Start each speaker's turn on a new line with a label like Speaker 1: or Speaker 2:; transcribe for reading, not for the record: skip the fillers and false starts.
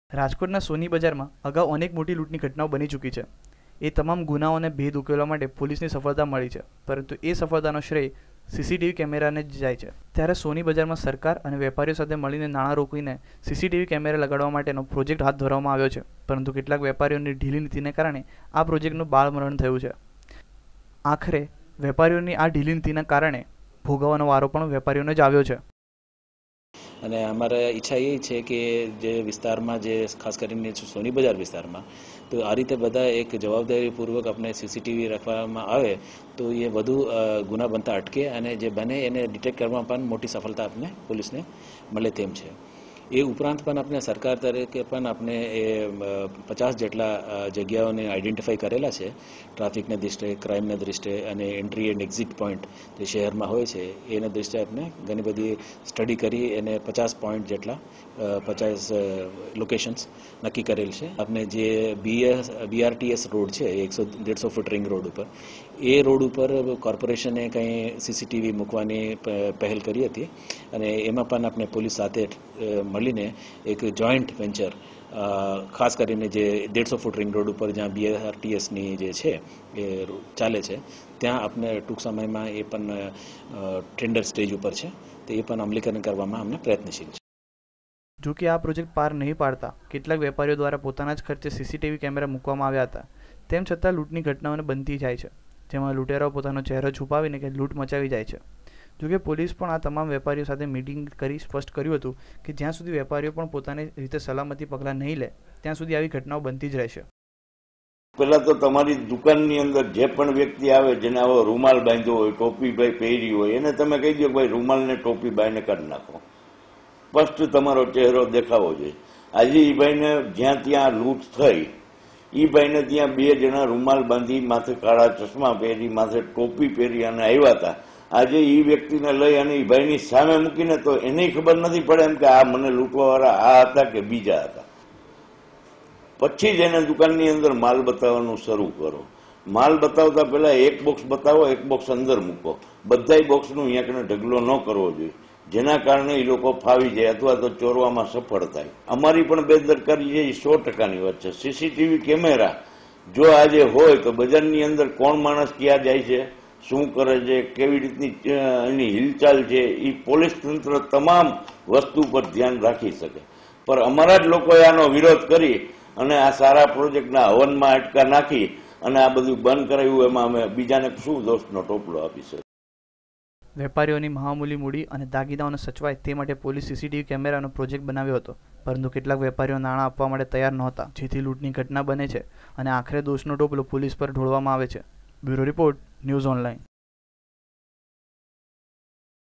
Speaker 1: રાજકોટના સોની બજારમાં અગાઉ અનેક મોટી લૂંટની ઘટનાઓ બની ચૂકી છે। એ તમામ ગુનાઓને ભેદ ઉકેલવા માટે પોલીસની સફળતા મળી છે, પરંતુ એ સફળતાનો શ્રેય સીસીટીવી કેમેરાને જ જાય છે। ત્યારે સોની બજારમાં સરકાર અને વેપારીઓ સાથે મળીને નાણાં રોકીને સીસીટીવી કેમેરા લગાડવા માટેનો પ્રોજેક્ટ હાથ ધરવામાં આવ્યો છે, પરંતુ કેટલાક વેપારીઓની ઢીલી નીતિને કારણે આ પ્રોજેક્ટનું બાળમરણ થયું છે। આખરે વેપારીઓની આ ઢીલી નીતિના કારણે ભોગવવાનો વારો પણ વેપારીઓને જ આવ્યો છે।
Speaker 2: અને અમારા ઈચ્છા એ છે કે જે વિસ્તારમાં જે ખાસ કરીને સોની બજાર વિસ્તારમાં તો આ રીતે બધા એક જવાબદારીપૂર્વક આપણે સીસીટીવી રાખવામાં આવે તો એ વધુ ગુના બનતા અટકે અને જે બને એને ડિટેક્ટ કરવામાં પણ મોટી સફળતા આપણે પોલીસને મળે તેમ છે। એ ઉપરાંત પણ આપણે સરકાર તરીકે પણ આપણે એ 50 જેટલા જગ્યાઓને આઈડેન્ટિફાઈ કરેલા છે ટ્રાફિકના દૃષ્ટિએ, ક્રાઇમના દૃષ્ટિએ અને એન્ટ્રી એન્ડ એક્ઝિટ પોઈન્ટ જે શહેરમાં હોય છે એના દૃષ્ટિએ આપણે ઘણી બધી સ્ટડી કરી એને 50 પોઈન્ટ જેટલા 50 લોકેશન્સ નક્કી કરેલ છે। આપણે જે BRTS રોડ છે 100-150 ફૂટ રિંગ રોડ ઉપર એ રોડ ઉપર કોર્પોરેશને કંઈ સીસીટીવી મૂકવાની પહેલ કરી હતી અને એમાં પણ આપણે પોલીસ સાથે મળીને એક જોઈન્ટ વેન્ચર ખાસ કરીને જે 150 ફૂટ રિંગ રોડ ઉપર જ્યાં BRTSની જે છે એ ચાલે છે ત્યાં આપણે ટૂંક સમયમાં એ પણ ટેન્ડર સ્ટેજ ઉપર છે તો એ પણ અમલીકરણ કરવામાં અમને પ્રયત્નશીલ છે।
Speaker 1: જો કે આ પ્રોજેક્ટ પાર નહીં પાડતા કેટલાક વેપારીઓ દ્વારા પોતાના જ ખર્ચે સીસીટીવી કેમેરા મૂકવામાં આવ્યા હતા, તેમ છતાં લૂંટની ઘટનાઓને બનતી જાય છે, જેમાં લૂંટેરાઓ પોતાનો ચહેરો છુપાવીને કે લૂંટ મચાવી જાય છે। જોકે પોલીસ પણ આ તમામ વેપારીઓ સાથે મીટિંગ કરી સ્પષ્ટ કર્યું હતું કે જ્યાં સુધી વેપારીઓ પણ પોતાની રીતે સલામતી પગલાં નહીં લે ત્યાં સુધી આવી ઘટનાઓ બનતી જ રહેશે।
Speaker 3: પહેલા તો તમારી દુકાનની અંદર જે પણ વ્યક્તિ આવે જેને આવો રૂમાલ બાંધ્યો હોય, ટોપી ભાઈ પહેરી હોય, એને તમે કહી દો ભાઈ રૂમાલ ને ટોપી બાઈને કાઢી નાખો, સ્પષ્ટ તમારો ચહેરો દેખાવો જોઈએ। આજે એ ભાઈને જ્યાં ત્યાં લૂંટ થઈ, એ ભાઈને ત્યાં 2 જણા રૂમાલ બાંધી, માથે કાળા ચશ્મા પહેરી, માથે ટોપી પહેરી અને આવ્યા હતા। આજે એ વ્યક્તિને લઈ અને એ ભાઈની સામે મૂકીને તો એને ખબર નથી પડે એમ કે આ મને લૂંટવાવાળા આ હતા કે બીજા હતા। પછી જ એને દુકાનની અંદર માલ બતાવવાનું શરૂ કરો। માલ બતાવતા પહેલા એક બોક્સ બતાવો, એક બોક્સ અંદર મૂકો, બધાય બોક્સનું અહીંયા ઢગલો ન કરવો જોઈએ, જેના કારણે એ લોકો ફાવી જાય અથવા તો ચોરવામાં સફળ થાય। અમારી પણ બેદરકારી છે એ 100%ની વાત છે। સીસીટીવી કેમેરા જો આજે હોય તો બજારની અંદર કોણ માણસ ક્યાં જાય છે, શું કરે છે, કેવી રીતની એની હિલચાલ છે, એ પોલીસ તંત્ર તમામ વસ્તુ પર ધ્યાન રાખી શકે, પણ અમારા જ લોકોએ આનો વિરોધ કરી અને આ સારા પ્રોજેક્ટના હવનમાં અટકા નાખી અને આ બધું બંધ કરાવ્યું, એમાં અમે બીજાને શું દોષનો ટોપલો આપી શકીએ।
Speaker 1: વેપારીઓની મહામૂલી મૂડી અને દાગીનાઓને સચવાય તે માટે પોલીસ સીસીટીવી કેમેરાનો પ્રોજેક્ટ બનાવ્યો હતો, પરંતુ કેટલાક વેપારીઓ નાણાં આપવા માટે તૈયાર નહોતા, જેથી લૂંટની ઘટના બને છે અને આખરે દોષનો ટોપલો પોલીસ પર ઢોળવામાં આવે છે। Bureau report, news online.